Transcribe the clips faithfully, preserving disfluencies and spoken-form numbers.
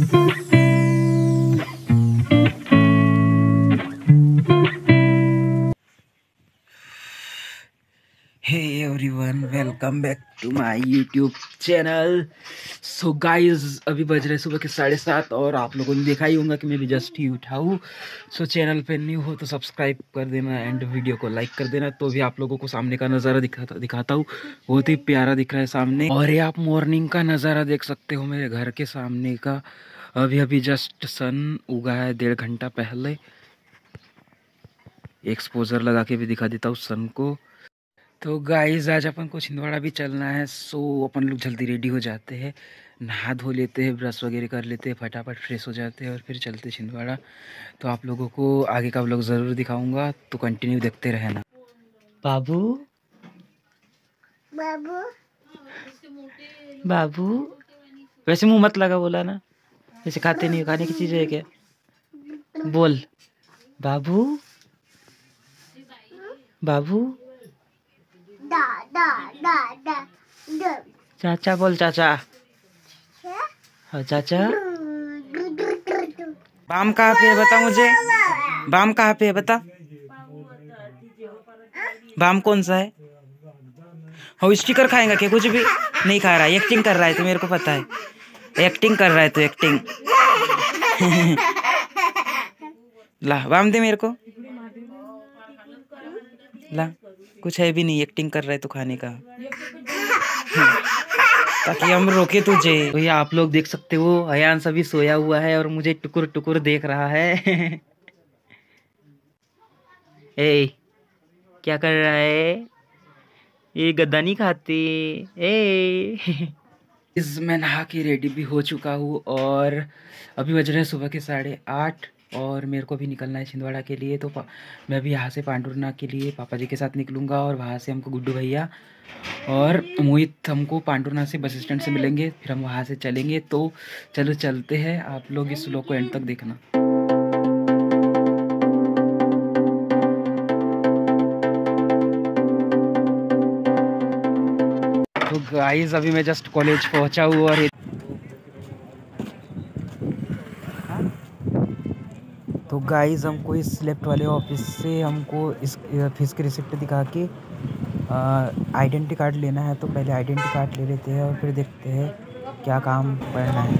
Hey everyone, welcome back to my YouTube channel. So guys, अभी बज रहे सुबह के साढ़े सात और आप लोगों ने देखा ही होगा कि मैं भी जस्ट ही उठा हूँ। सो चैनल पे न्यू हो तो सब्सक्राइब कर देना एंड वीडियो को लाइक कर देना। तो भी आप लोगों को सामने का नज़ारा दिखाता दिखाता हूँ। बहुत ही प्यारा दिख रहा है सामने। और ये आप मॉर्निंग का नज़ारा देख सकते हो मेरे घर के सामने का। अभी अभी जस्ट सन उगा है डेढ़ घंटा पहले। एक्सपोजर लगा के भी दिखा देता हूँ सन को। तो गाइस, आज अपन को छिंदवाड़ा भी चलना है। सो अपन लोग जल्दी रेडी हो जाते हैं, नहा धो लेते हैं, ब्रश वगैरह कर लेते हैं, फटाफट फ्रेश हो जाते हैं और फिर चलते छिंदवाड़ा। तो आप लोगों को आगे का व्लॉग ज़रूर दिखाऊंगा, तो कंटिन्यू देखते रहना। बाबू बाबू बाबू वैसे मुंह मत लगा, बोला ना। वैसे खाते नहीं, खाने की चीज़ है क्या? बोल बाबू बाबू। दा दा दा दा दा। चाचा बोल, चाचा। हाँ चाचा। बाम कहाँ पे है बता मुझे, बाम कहाँ पे है बता। बाम कौन सा है? हो स्टिकर खाएगा क्या? कुछ भी नहीं खा रहा है, एक्टिंग कर रहा है, तो मेरे को पता है। एक्टिंग कर रहा है तो एक्टिंग। ला बाम दे मेरे को, ला। कुछ है भी नहीं, एक्टिंग कर रहा है तो खाने का, ताकि हम रोके तुझे। तो ये आप लोग देख सकते हो, अयान सभी सोया हुआ है और मुझे टुकुर टुकुर देख रहा है। ए, क्या कर रहा है? ये गद्दा नहीं खाते। ए इस मैं नहा के रेडी भी हो चुका हूँ और अभी बज रहे हैं सुबह के साढ़े आठ और मेरे को भी निकलना है छिंदवाड़ा के लिए। तो मैं भी यहाँ से पांडुरनाथ के लिए पापा जी के साथ निकलूँगा और वहाँ से हमको गुड्डू भैया और मोहित हमको पांडुरनाथ से बस स्टैंड से मिलेंगे, फिर हम वहाँ से चलेंगे। तो चलो चलते हैं, आप लोग इस व्लॉग को एंड तक देखना। तो गाइस, अभी मैं जस्ट कॉलेज पहुँचा हूँ और तो गाइस हमको इस लेफ्ट वाले ऑफिस से हमको इस फीस की रिसिप्ट दिखा के आइडेंटिटी कार्ड लेना है। तो पहले आइडेंटिटी कार्ड ले लेते हैं और फिर देखते हैं क्या काम करना है।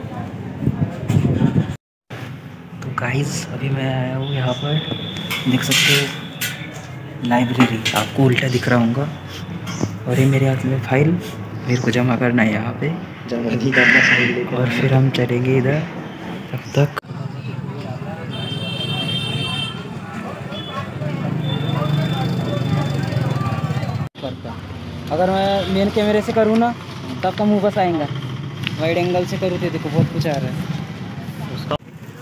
तो गाइस, अभी मैं आया हूँ यहाँ पर, देख सकते हो लाइब्रेरी, आपको उल्टा दिख रहा होगा। और ये मेरे हाथ में फाइल, मेरे को जमा करना है यहाँ पे, जमा नहीं करना फाइल। और फिर हम चलेंगे इधर, तब तक अगर मैं मेन कैमरे से करूँ ना तब का मुँह बस आएगा, वाइड एंगल से करूँ तो देखो बहुत कुछ आ रहा है उसका।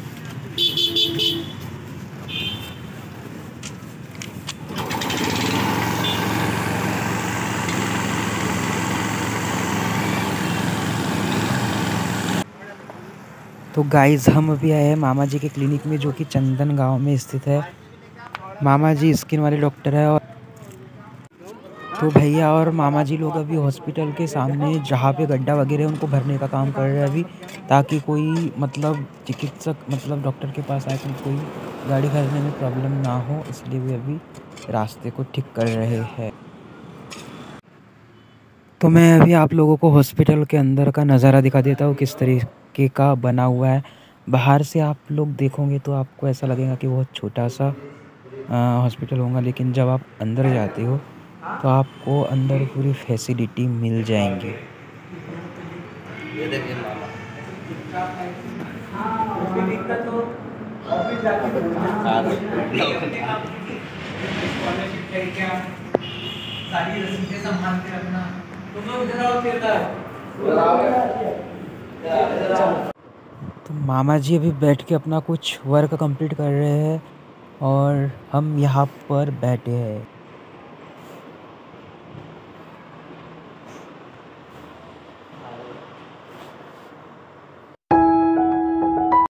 तो गाइस, हम अभी आए हैं मामा जी के क्लिनिक में, जो कि चंदन गांव में स्थित है। मामा जी स्किन वाले डॉक्टर है। और तो भैया और मामा जी लोग अभी हॉस्पिटल के सामने जहाँ पे गड्ढा वगैरह उनको भरने का काम कर रहे हैं अभी, ताकि कोई मतलब चिकित्सक मतलब डॉक्टर के पास आए तो कोई गाड़ी खरीदने में प्रॉब्लम ना हो, इसलिए भी अभी रास्ते को ठीक कर रहे हैं। तो मैं अभी आप लोगों को हॉस्पिटल के अंदर का नज़ारा दिखा देता हूँ, किस तरीके का बना हुआ है। बाहर से आप लोग देखोगे तो आपको ऐसा लगेगा कि बहुत छोटा सा हॉस्पिटल होगा, लेकिन जब आप अंदर जाते हो तो आपको अंदर पूरी फैसिलिटी मिल जाएंगी। ये देखिए मामा, तो मामा जी अभी बैठ के अपना कुछ वर्क कंप्लीट कर रहे हैं और हम यहाँ पर बैठे हैं।